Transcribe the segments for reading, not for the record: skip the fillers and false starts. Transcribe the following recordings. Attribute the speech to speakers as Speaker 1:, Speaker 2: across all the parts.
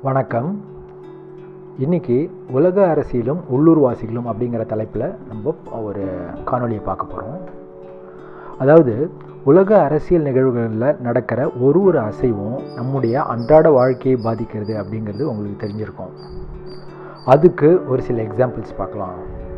Speaker 1: வணக்கம். இன்றைக்கி உலக அரசியலும் உள்ளூர்வாசிகளும் அப்படிங்கிற தலைப்பில் நம்ம ஒரு காணொலியை பார்க்க போகிறோம். அதாவது உலக அரசியல் நிகழ்வுகளில் நடக்கிற ஒரு அசைவும் நம்முடைய அன்றாட வாழ்க்கையை பாதிக்கிறது அப்படிங்கிறது உங்களுக்கு தெரிஞ்சிருக்கும். அதுக்கு ஒரு சில எக்ஸாம்பிள்ஸ் பார்க்கலாம்.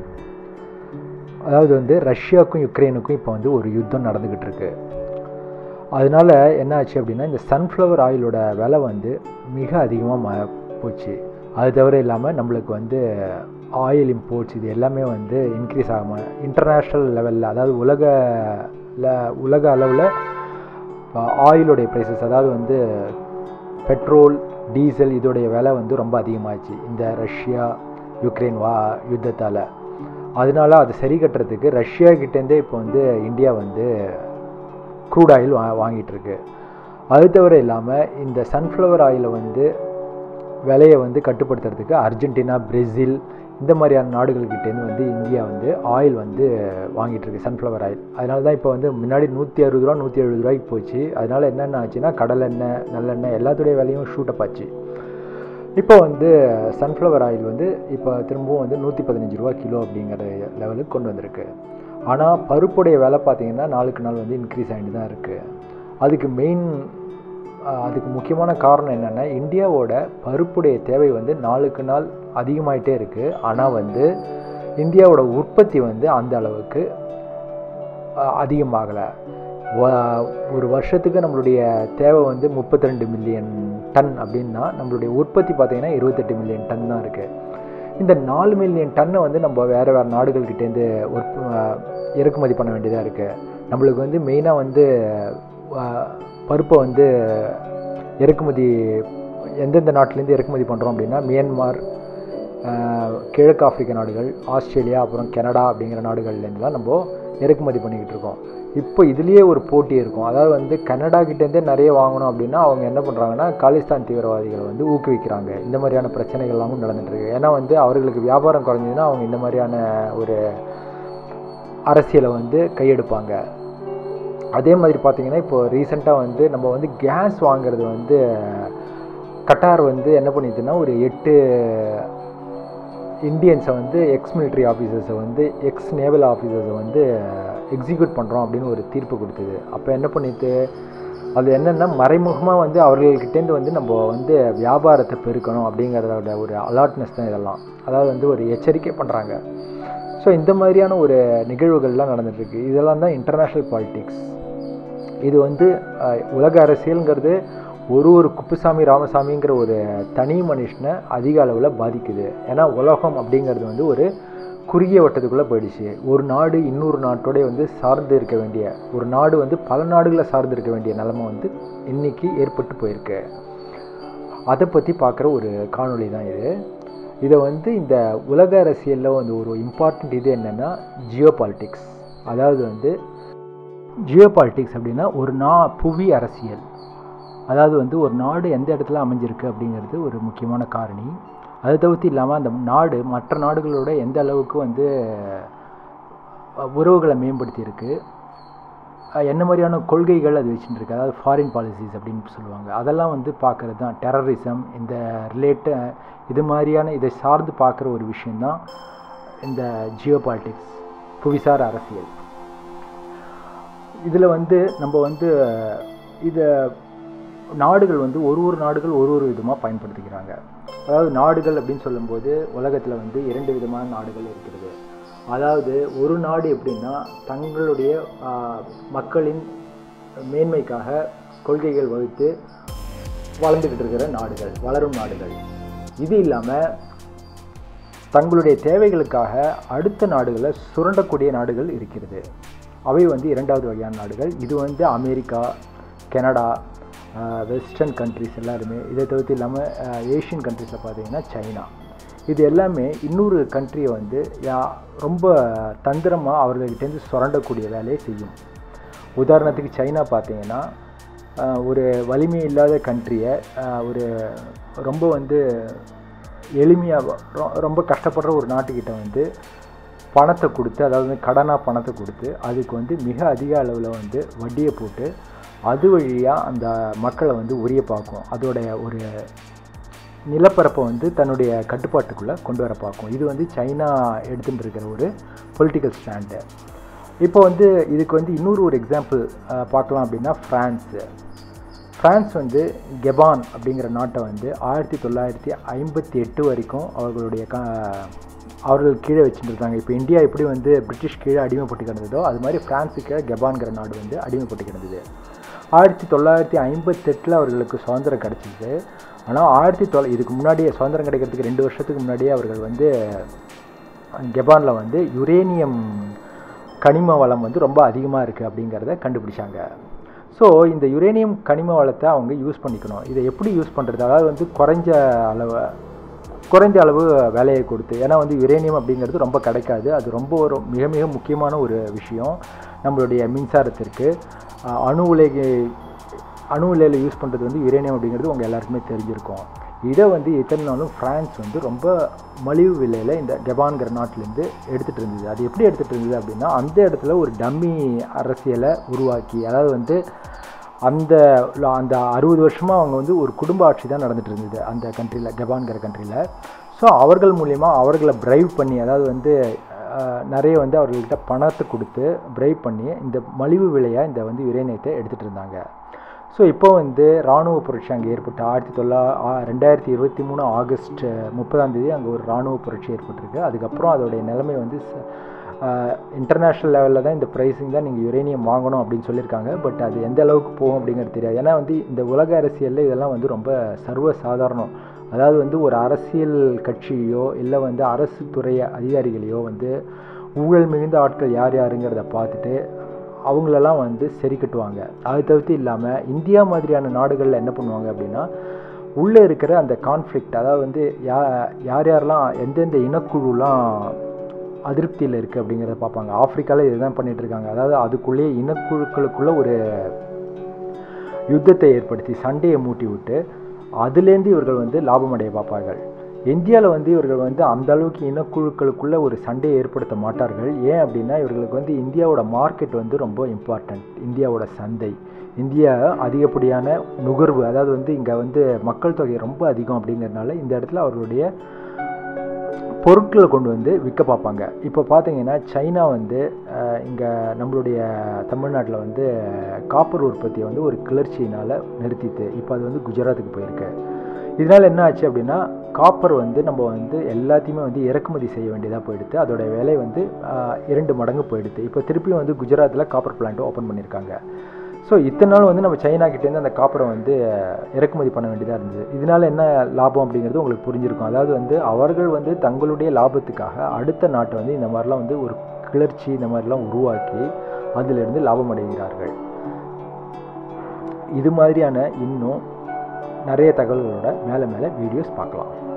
Speaker 1: அதாவது ரஷ்யாவுக்கும் யுக்ரைனுக்கும் இப்போ ஒரு யுத்தம் நடந்துக்கிட்டு இருக்கு. அதனால் என்ன ஆச்சு அப்படின்னா, இந்த சன்ஃப்ளவர் ஆயிலோட விலை மிக அதிகமாக போச்சு. அது தவிர இல்லாமல் நம்மளுக்கு ஆயில் இம்போர்ட்ஸ் இது எல்லாமே இன்க்ரீஸ் ஆகாமல் இன்டர்நேஷ்னல் லெவலில், அதாவது உலக அளவில் ஆயிலுடைய ப்ரைஸஸ், அதாவது பெட்ரோல் டீசல் இதோடைய விலை ரொம்ப அதிகமாகிடுச்சு இந்த ரஷ்யா யுக்ரைன் யுத்தத்தால். அதனால அதை சரி கட்டுறதுக்கு ரஷ்யா கிட்டேருந்தே இப்போ இந்தியா க்ரூட் ஆயில் வாங்கிட்டுருக்கு. அது தவிர இல்லாமல் இந்த சன்ஃப்ளவர் ஆயிலை விலையை கட்டுப்படுத்துறதுக்கு அர்ஜென்டினா, பிரேசில் இந்த மாதிரியான நாடுகள்கிட்டேருந்து இந்தியா ஆயில் வாங்கிட்டுருக்கு, சன்ஃப்ளவர் ஆயில். அதனால தான் இப்போ முன்னாடி 160 ரூபா 170 ரூபாய்க்கு போச்சு. அதனால் என்னென்ன ஆச்சுன்னா, கடலெண்ணெய் நல்லெண்ணெய் எல்லாத்துடைய விலையும் ஷூட்டப் ஆச்சு. இப்போ சன்ஃப்ளவர் ஆயில் இப்போ திரும்பவும் 115 ரூபா கிலோ அப்படிங்கிற லெவலுக்கு கொண்டு வந்திருக்கு. ஆனால் பருப்புடைய விலை பார்த்திங்கன்னா நாளுக்கு நாள் இன்க்ரீஸ் ஆகிட்டு தான் இருக்குது. அதுக்கு முக்கியமான காரணம் என்னென்னா, இந்தியாவோட பருப்புடைய தேவை நாளுக்கு நாள் அதிகமாகிட்டே இருக்குது. ஆனால் இந்தியாவோட உற்பத்தி அந்த அளவுக்கு அதிகமாகலை. ஒரு வருஷத்துக்கு நம்மளுடைய தேவை 32 மில்லியன் டன் அப்படின்னா, நம்மளுடைய உற்பத்தி பார்த்திங்கன்னா 28 மில்லியன் டன் தான் இருக்குது. இந்த 4 மில்லியன் டன்னை நம்ம வேறு நாடுகள்கிட்டேருந்து இறக்குமதி பண்ண வேண்டியதாக இருக்குது. நம்மளுக்கு மெயினாக பருப்பை இறக்குமதி எந்தெந்த நாட்டிலேருந்து இறக்குமதி பண்ணுறோம் அப்படின்னா, மியான்மார், கிழக்கு ஆப்பிரிக்க நாடுகள், ஆஸ்திரேலியா, அப்புறம் கனடா அப்படிங்கிற நாடுகள்லேருந்து தான் நம்ம இறக்குமதி பண்ணிக்கிட்டு இருக்கோம். இப்போ இதுலேயே ஒரு போட்டி இருக்கும். அதாவது கனடா கிட்டேருந்தே நிறைய வாங்கணும் அப்படின்னா அவங்க என்ன பண்ணுறாங்கன்னா, காலிஸ்தான் தீவிரவாதிகளை ஊக்குவிக்கிறாங்க. இந்த மாதிரியான பிரச்சனைகள்லாமும் நடந்துகிட்ருக்கு. ஏன்னா அவர்களுக்கு வியாபாரம் குறைஞ்சதுன்னா அவங்க இந்த மாதிரியான ஒரு அரசியலை கையெடுப்பாங்க. அதே மாதிரி பார்த்திங்கன்னா, இப்போது ரீசெண்டாக நம்ம கேஸ் வாங்கிறது கட்டார் என்ன பண்ணிதுன்னா, ஒரு 8 இந்தியன்ஸை எக்ஸ் மிலிட்ரி ஆஃபீஸர்ஸை எக்ஸ் நேவல் ஆஃபீஸர்ஸை எக்ஸிக்யூட் பண்ணுறோம் அப்படின்னு ஒரு தீர்ப்பு கொடுத்தது. அப்போ என்ன பண்ணிட்டு, அது என்னென்னா மறைமுகமாக அவர்கள்கிட்டேருந்து நம்ம வியாபாரத்தை பெருக்கணும் அப்படிங்கிறதோட ஒரு அலர்ட்னஸ் தான் இதெல்லாம். அதாவது ஒரு எச்சரிக்கை பண்ணுறாங்க. ஸோ இந்த மாதிரியான ஒரு நிகழ்வுகள்லாம் நடந்துகிட்ருக்கு. இதெல்லாம் தான் இன்டர்நேஷ்னல் பாலிட்டிக்ஸ். இது உலக அரசியலுங்கிறது ஒரு குப்புசாமி ராமசாமிங்கிற ஒரு தனி மனுஷனை அதிக அளவில் பாதிக்குது. ஏன்னா உலகம் அப்படிங்கிறது ஒரு குறுகிய வட்டத்துக்குள்ளே போயிடுச்சு. ஒரு நாடு இன்னொரு நாட்டோட சார்ந்து இருக்க வேண்டிய, ஒரு நாடு பல நாடுகளை சார்ந்து இருக்க வேண்டிய நிலைமை இன்றைக்கி ஏற்பட்டு போயிருக்கு. அதை பற்றி பார்க்குற ஒரு காணொளி தான் இது. இதை இந்த உலக அரசியலில் ஒரு இம்பார்ட்டண்ட் இது என்னென்னா, ஜியோ பாலிட்டிக்ஸ். அதாவது ஜியோ பாலிட்டிக்ஸ் அப்படின்னா ஒரு புவி அரசியல். அதாவது ஒரு நாடு எந்த இடத்துல அமைஞ்சிருக்கு அப்படிங்கிறது ஒரு முக்கியமான காரணி. அதை தவிர்த்து இல்லாமல் அந்த நாடு மற்ற நாடுகளோட எந்த அளவுக்கு உறவுகளை மேம்படுத்தியிருக்கு, என்ன மாதிரியான கொள்கைகள் அது வச்சுட்டுருக்கு, அதாவது ஃபாரின் பாலிசிஸ் அப்படின்னு சொல்லுவாங்க. அதெல்லாம் பார்க்குறது தான் டெரரிசம், இந்த இது மாதிரியான இதை சார்ந்து பார்க்குற ஒரு விஷயந்தான் இந்த ஜியோ பாலிட்டிக்ஸ், புவிசார் அரசியல். இதில் நம்ம இதை நாடுகள் ஒரு நாடுகள் ஒரு விதமாக பயன்படுத்திக்கிறாங்க. அதாவது நாடுகள் அப்படின்னு சொல்லும்போது உலகத்தில் 2 விதமான நாடுகள் இருக்கிறது. அதாவது ஒரு நாடு எப்படின்னா, தங்களுடைய மக்களின் மேன்மைக்காக கொள்கைகள் வகுத்து வளர்ந்துக்கிட்டு இருக்கிற நாடுகள், வளரும் நாடுகள். இது இல்லாமல் தங்களுடைய தேவைகளுக்காக அடுத்த நாடுகளை சுரண்டக்கூடிய நாடுகள் இருக்கிறது. அவை 2வது வகையான நாடுகள். இது அமெரிக்கா, கனடா, வெஸ்டர்ன் கண்ட்ரிஸ் எல்லாருமே. இதை தவிர்த்து இல்லாமல் ஏஷியன் கண்ட்ரிஸில் பார்த்திங்கன்னா சைனா. இது எல்லாமே இன்னொரு கண்ட்ரியை ரொம்ப தந்திரமாக அவர்கள்கிட்டேருந்து சுரண்டக்கூடிய வேலையை செய்யும். உதாரணத்துக்கு சைனா பார்த்திங்கன்னா, ஒரு வலிமை இல்லாத கண்ட்ரியை ஒரு ரொம்ப எளிமையாக ரொம்ப கஷ்டப்படுற ஒரு நாட்டுக்கிட்ட பணத்தை கொடுத்து, அதாவது கடனாக பணத்தை கொடுத்து, அதுக்கு மிக அதிக அளவில் வட்டியை போட்டு அது வழியாக அந்த மக்களை உரிய பார்க்கும். அதோடைய ஒரு நிலப்பரப்பை வந்து தன்னுடைய கட்டுப்பாட்டுக்குள்ளே கொண்டு வர பார்க்கும். இது வந்து சைனா எடுத்துகிட்டு இருக்கிற ஒரு பொலிட்டிக்கல் ஸ்டாண்டு. இப்போ வந்து இதுக்கு வந்து இன்னொரு ஒரு எக்ஸாம்பிள் பார்க்கலாம் அப்படின்னா ஃப்ரான்ஸ் வந்து கெபான் அப்படிங்கிற நாட்டை வந்து 1958 வரைக்கும் அவர்கள் கீழே வச்சுட்டு இருந்தாங்க. இப்போ இந்தியா எப்படி வந்து பிரிட்டிஷ் கீழே அடிமைப்பட்டு கிடந்ததோ அது மாதிரி ஃப்ரான்ஸுக்கு கெபான்கிற நாடு வந்து அடிமைப்பட்டு கிடந்தது. 1958 அவர்களுக்கு சுதந்திரம் கிடச்சிது. ஆனால் இதுக்கு முன்னாடியே சுதந்திரம் கிடைக்கிறதுக்கு 2 வருஷத்துக்கு முன்னாடியே அவர்கள் வந்து கெபானில் வந்து யுரேனியம் கனிம வளம் வந்து ரொம்ப அதிகமாக இருக்குது அப்படிங்கிறத கண்டுபிடிச்சாங்க. ஸோ இந்த யுரேனியம் கனிம வளத்தை அவங்க யூஸ் பண்ணிக்கணும். இதை எப்படி யூஸ் பண்ணுறது, அதாவது வந்து குறைந்த அளவு வேலையை கொடுத்து, ஏன்னா வந்து யுரேனியம் அப்படிங்கிறது ரொம்ப கிடைக்காது. அது ரொம்ப ஒரு மிக மிக முக்கியமான ஒரு விஷயம் நம்மளுடைய மின்சாரத்திற்கு. அணு உலையில் யூஸ் பண்ணுறது வந்து யுரேனியம் அப்படிங்கிறது உங்கள் எல்லாருக்குமே தெரிஞ்சிருக்கும். இதை வந்து இத்தனை நாளும் ஃப்ரான்ஸ் வந்து ரொம்ப மலிவு விலையில் இந்த கெபான்கிற நாட்டிலேருந்து எடுத்துகிட்டு இருந்தது. அது எப்படி எடுத்துகிட்டு இருந்தது அப்படின்னா, அந்த இடத்துல ஒரு டம்மி அரசியலை உருவாக்கி, அதாவது வந்து அந்த 60 வருஷமாக அவங்க வந்து ஒரு குடும்ப ஆட்சி தான் நடந்துகிட்டு இருந்தது அந்த கண்ட்ரியில், கெபான்கிற கண்ட்ரியில். ஸோ அவர்கள் மூலிமா அவர்களை பிரைவ் பண்ணி, அதாவது வந்து நிறைய வந்து அவர்கள்ட்ட பணத்தை கொடுத்து பிரைவ் பண்ணி இந்த மலிவு விலையாக இந்த வந்து யுரேனியத்தை எடுத்துகிட்டு இருந்தாங்க. ஸோ இப்போ வந்து இராணுவ புரட்சி அங்கே ஏற்பட்டு 2023 ஆகஸ்ட் 30 அங்கே ஒரு இராணுவ புரட்சி ஏற்பட்டிருக்கு. அதுக்கப்புறம் அதோடைய நிலைமை வந்து இன்டர்நேஷ்னல் லெவலில் தான் இந்த ப்ரைஸிங் தான் நீங்கள் யுரேனியம் வாங்கணும் அப்படின்னு சொல்லியிருக்காங்க. பட் அது எந்த அளவுக்கு போகும் அப்படிங்கிறது தெரியாது. ஏன்னா வந்து இந்த உலக அரசியலில் இதெல்லாம் வந்து ரொம்ப சர்வசாதாரணம். அதாவது வந்து ஒரு அரசியல் கட்சியோ இல்லை வந்து அரசு துறை அதிகாரிகளையோ வந்து ஊழல் மிகுந்த ஆட்கள் யார் யாருங்கிறத பார்த்துட்டு அவங்களெல்லாம் வந்து சரி கட்டுவாங்க. அது தவிர்த்து இல்லாமல் இந்தியா மாதிரியான நாடுகளில் என்ன பண்ணுவாங்க அப்படின்னா, உள்ளே இருக்கிற அந்த கான்ஃப்ளிக்ட், அதாவது வந்து யாரெல்லாம் எந்தெந்த இனக்குழுலாம் அதிருப்தியில் இருக்குது அப்படிங்கிறத பார்ப்பாங்க. ஆப்பிரிக்காவில் இதுதான் பண்ணிகிட்ருக்காங்க. அதாவது அதுக்குள்ளேயே இனக்குழுக்களுக்குள்ளே ஒரு யுத்தத்தை ஏற்படுத்தி சண்டையை மூட்டி விட்டு அதுலேருந்து இவர்கள் வந்து லாபம் அடைய பார்ப்பார்கள். இந்தியாவில் வந்து இவர்கள் வந்து அந்த அளவுக்கு இனக்குழுக்களுக்குள்ளே ஒரு சண்டையை ஏற்படுத்த மாட்டார்கள். ஏன் அப்படின்னா, இவர்களுக்கு வந்து இந்தியாவோட மார்க்கெட் வந்து ரொம்ப இம்பார்ட்டண்ட். இந்தியாவோட சந்தை, இந்தியா அதிகப்படியான நுகர்வு, அதாவது வந்து இங்கே வந்து மக்கள் தொகை ரொம்ப அதிகம் அப்படிங்கிறதுனால இந்த இடத்துல அவர்களுடைய பொருட்களை கொண்டு வந்து விற்க பார்ப்பாங்க. இப்போ பார்த்தீங்கன்னா சைனா வந்து இங்கே நம்மளுடைய தமிழ்நாட்டில் வந்து காப்பர் உற்பத்தியை வந்து ஒரு கிளர்ச்சியினால் நிறுத்திட்டு இப்போ அது வந்து குஜராத்துக்கு போயிருக்கு. இதனால் என்ன ஆச்சு அப்படின்னா, காப்பர் வந்து நம்ம வந்து எல்லாத்தையுமே வந்து இறக்குமதி செய்ய வேண்டியதாக போயிடுது. அதோடய விலை வந்து 2 மடங்கு போயிடுது. இப்போ திருப்பியும் வந்து குஜராத்தில் காப்பர் பிளான்ட்டு ஓப்பன் பண்ணியிருக்காங்க. ஸோ இத்தனை நாள் வந்து நம்ம சைனா கிட்டேருந்து அந்த காப்பரை வந்து இறக்குமதி பண்ண வேண்டியதாக இருந்தது. இதனால் என்ன லாபம் அப்படிங்கிறது உங்களுக்கு புரிஞ்சிருக்கும். அதாவது வந்து அவர்கள் வந்து தங்களுடைய லாபத்துக்காக அடுத்த நாட்டை வந்து இந்த மாதிரிலாம் வந்து ஒரு கிளர்ச்சி இந்த மாதிரிலாம் உருவாக்கி அதிலிருந்து லாபம் அடைகிறார்கள். இது மாதிரியான இன்னும் நிறைய தகவல்களோட மேலே வீடியோஸ் பார்க்கலாம்.